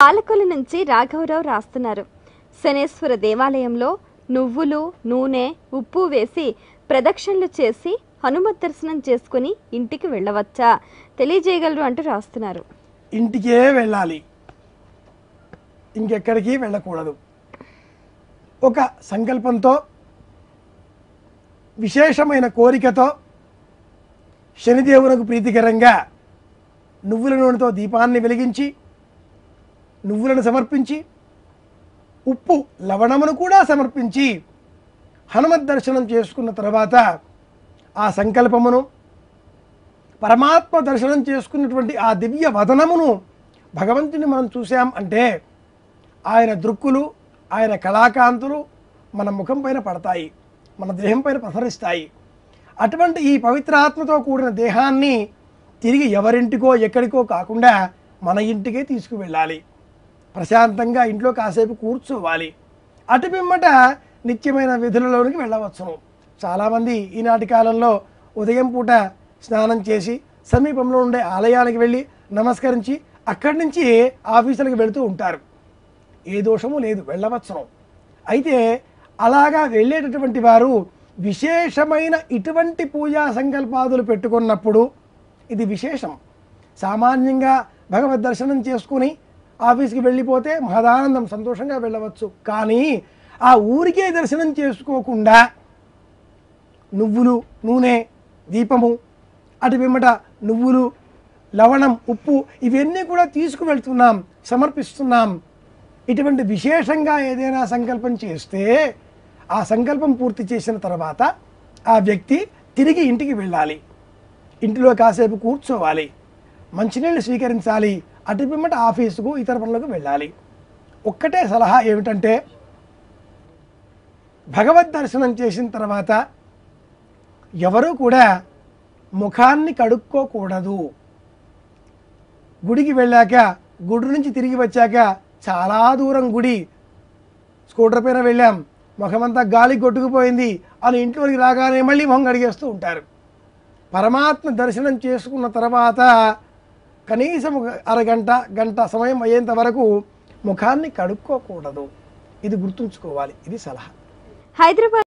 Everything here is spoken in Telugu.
పాలకొల్లు నుంచి రాఘవరావు రాస్తున్నారు. శనేశ్వర దేవాలయంలో నువ్వులు, నూనె, ఉప్పు వేసి ప్రదక్షిణలు చేసి హనుమత్ దర్శనం చేసుకుని ఇంటికి వెళ్ళవచ్చా తెలియజేయగలరు అంటూ రాస్తున్నారు. ఇంటికే వెళ్ళాలి, ఇంకెక్కడికి వెళ్ళకూడదు. ఒక సంకల్పంతో, విశేషమైన కోరికతో శనిదేవునికి ప్రీతికరంగా నువ్వుల నూనెతో దీపాన్ని వెలిగించి నువ్వులను సమర్పించి ఉప్పు లవణమును కూడా సమర్పించి హనుమత్ దర్శనం చేసుకున్న తర్వాత ఆ సంకల్పమును, పరమాత్మ దర్శనం చేసుకున్నటువంటి ఆ దివ్య వదనమును భగవంతుని మనం చూసాం అంటే ఆయన దృక్కులు, ఆయన కళాకాంతులు మన ముఖం పైన పడతాయి, మన దేహం పైన ప్రసరిస్తాయి. అటువంటి ఈ పవిత్రాత్మతో కూడిన దేహాన్ని తిరిగి ఎవరింటికో ఎక్కడికో కాకుండా మన ఇంటికే తీసుకువెళ్ళాలి. ప్రశాంతంగా ఇంట్లో కాసేపు కూర్చోవాలి. అటు పిమ్మట నిత్యమైన విధులలోనికి వెళ్ళవచ్చును. చాలామంది ఈనాటి కాలంలో ఉదయం పూట స్నానం చేసి సమీపంలో ఉండే ఆలయానికి వెళ్ళి నమస్కరించి అక్కడి నుంచి ఆఫీసులకు వెళుతూ ఉంటారు. ఏ దోషము లేదు, వెళ్ళవచ్చును. అయితే అలాగా వెళ్ళేటటువంటి వారు విశేషమైన ఇటువంటి పూజా సంకల్పాదులు పెట్టుకున్నప్పుడు ఇది విశేషం. సామాన్యంగా భగవద్ దర్శనం చేసుకుని ఆఫీస్కి వెళ్ళిపోతే మహదానందం, సంతోషంగా వెళ్ళవచ్చు. కానీ ఆ ఊరికే దర్శనం చేసుకోకుండా నువ్వులు, నూనె, దీపము, అటు పిమ్మట నువ్వులు, లవణం, ఉప్పు ఇవన్నీ కూడా తీసుకువెళ్తున్నాం, సమర్పిస్తున్నాం. ఇటువంటి విశేషంగా ఏదైనా సంకల్పం చేస్తే ఆ సంకల్పం పూర్తి చేసిన తర్వాత ఆ వ్యక్తి తిరిగి ఇంటికి వెళ్ళాలి, ఇంటిలో కాసేపు కూర్చోవాలి, మంచినీళ్ళు స్వీకరించాలి, అటు పిమ్మట ఆఫీసుకు ఇతర పనులకు వెళ్ళాలి. ఒక్కటే సలహా ఏమిటంటే భగవద్ దర్శనం చేసిన తర్వాత ఎవరూ కూడా ముఖాన్ని కడుక్కోకూడదు. గుడికి వెళ్ళాక, గుడి నుంచి తిరిగి వచ్చాక చాలా దూరం గుడి, స్కూటర్ పైన వెళ్ళాం, ముఖమంతా గాలి కొట్టుకుపోయింది అని ఇంట్లోకి రాగానే మళ్ళీ మొహం కడిగేస్తూ ఉంటారు. పరమాత్మ దర్శనం చేసుకున్న తర్వాత కనీసం అరగంట, గంట సమయం అయ్యేంత వరకు ముఖాన్ని కడుక్కోకూడదు. ఇది గుర్తుంచుకోవాలి. ఇది సలహా. హైదరాబాద్